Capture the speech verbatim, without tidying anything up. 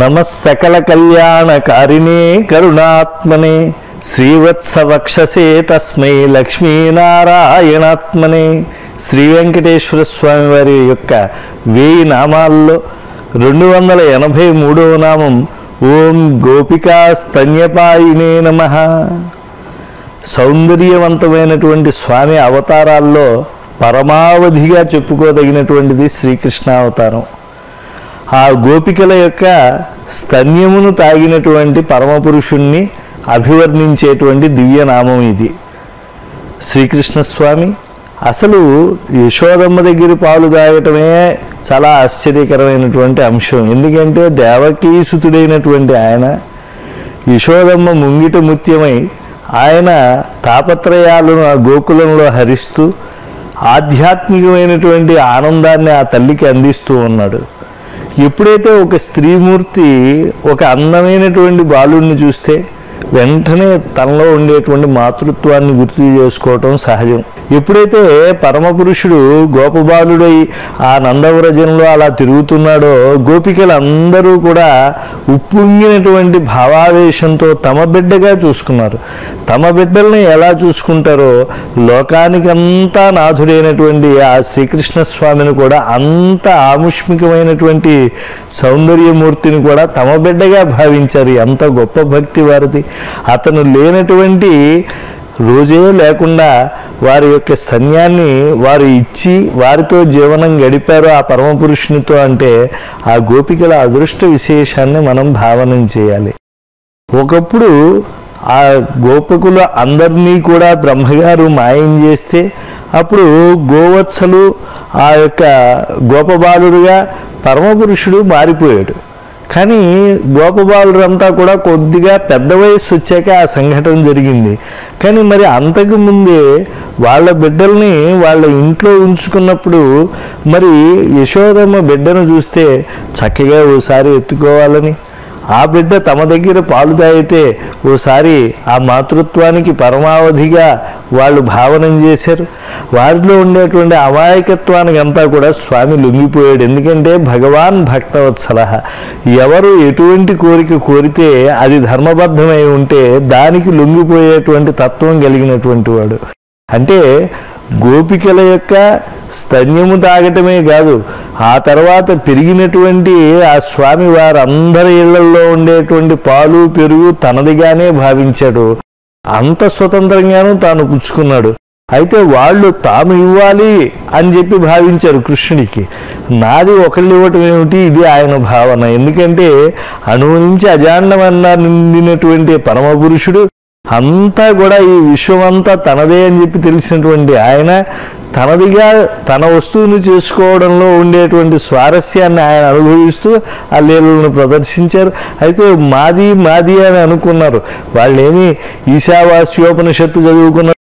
नमः सकल कल्याणकारिणे करुणात्मने श्रीवत्सवक्षसे तस्मै लक्ष्मीनारायणात्मने శ్రీ వెంకటేశ్వర స్వామి వారి యొక్క వెయ్యి నామాల్లో రెండు వందల ఎనభై మూడవ నామం ఓం గోపికా స్తన్యపాయినే నమః. సౌందర్యవంతమైనటువంటి స్వామి అవతారాల్లో పరమావధిగా చెప్పుకోదగినటువంటిది శ్రీకృష్ణ అవతారం. ఆ గోపికల యొక్క స్తన్యమును తాగినటువంటి పరమపురుషుణ్ణి అభివర్ణించేటువంటి దివ్యనామం ఇది. శ్రీకృష్ణస్వామి అసలు యశోదమ్మ దగ్గర పాలు తాగటమే చాలా ఆశ్చర్యకరమైనటువంటి అంశం. ఎందుకంటే దేవకీసుతుడైనటువంటి ఆయన యశోదమ్మ ముంగిట ముత్యమై ఆయన తాపత్రయాలను ఆ గోకులంలో హరిస్తూ ఆధ్యాత్మికమైనటువంటి ఆనందాన్ని ఆ తల్లికి అందిస్తూ ఉన్నాడు. ఎప్పుడైతే ఒక స్త్రీమూర్తి ఒక అందమైనటువంటి బాలుడిని చూస్తే వెంటనే తనలో ఉండేటువంటి మాతృత్వాన్ని గుర్తు చేసుకోవటం సహజం. ఎప్పుడైతే పరమపురుషుడు గోపబాలుడై ఆ నందవ్రజంలో అలా తిరుగుతున్నాడో గోపికలందరూ కూడా ఉప్పొంగినటువంటి భావావేశంతో తమ బిడ్డగా చూసుకున్నారు. తమ బిడ్డల్ని ఎలా చూసుకుంటారో లోకానికంతా నాథుడైనటువంటి ఆ శ్రీకృష్ణ స్వామిని కూడా అంత ఆముష్మికమైనటువంటి సౌందర్యమూర్తిని కూడా తమ బిడ్డగా భావించారు. ఎంత గొప్ప భక్తి వారిది. అతను లేనటువంటి రోజే లేకుండా వారి యొక్క స్తన్యాన్ని వారు ఇచ్చి వారితో జీవనం గడిపారు ఆ పరమపురుషునితో. అంటే ఆ గోపికల అదృష్ట విశేషాన్ని మనం భావనం చేయాలి. ఒకప్పుడు ఆ గోపికలు అందరినీ కూడా బ్రహ్మగారు మాయం చేస్తే అప్పుడు గోవత్సలు ఆ యొక్క గోపబాలుడుగా పరమపురుషుడు మారిపోయాడు. కానీ గోపబాలురంతా కూడా కొద్దిగా పెద్ద వయస్సు వచ్చాక ఆ సంఘటన జరిగింది. కానీ మరి అంతకుముందే వాళ్ళ బిడ్డల్ని వాళ్ళ ఇంట్లో ఉంచుకున్నప్పుడు మరి యశోదమ్మ బిడ్డను చూస్తే చక్కగా ఓసారి ఎత్తుకోవాలని, ఆ బిడ్డ తమ దగ్గర పాలు తాగితే ఓసారి ఆ మాతృత్వానికి పరమావధిగా వాళ్ళు భావనం చేశారు. వారిలో ఉండేటువంటి అమాయకత్వానికి అంతా కూడా స్వామి లొంగిపోయాడు. ఎందుకంటే భగవాన్ భక్తవత్సల, ఎవరు ఎటువంటి కోరిక కోరితే అది ధర్మబద్ధమై ఉంటే దానికి లొంగిపోయేటువంటి తత్వం కలిగినటువంటి వాడు. అంటే గోపికల యొక్క స్తన్యము తాగటమే కాదు, ఆ తర్వాత పెరిగినటువంటి ఆ స్వామి వారందరి ఇళ్లలో ఉండేటువంటి పాలు పెరుగు తనదిగానే భావించాడు. అంత స్వతంత్రంగానూ తాను పుచ్చుకున్నాడు. అయితే వాళ్ళు తాము ఇవ్వాలి అని చెప్పి భావించారు కృష్ణుడికి. నాది ఒకళ్ళు ఇవ్వటం ఏమిటి, ఇది ఆయన భావన. ఎందుకంటే అణువు నుంచి అజాండమన్నా నిండినటువంటి పరమపురుషుడు అంతా కూడా ఈ విశ్వమంతా తనదే అని చెప్పి తెలిసినటువంటి ఆయన తనదిగా తన వస్తువుని చేసుకోవడంలో ఉండేటువంటి స్వారస్యాన్ని ఆయన అనుభవిస్తూ ఆ లీలలను ప్రదర్శించారు. అయితే మాది మాది అని అనుకున్నారు. వాళ్ళేమి ఈశావాస్యోపనిషత్తు చదువుకున్న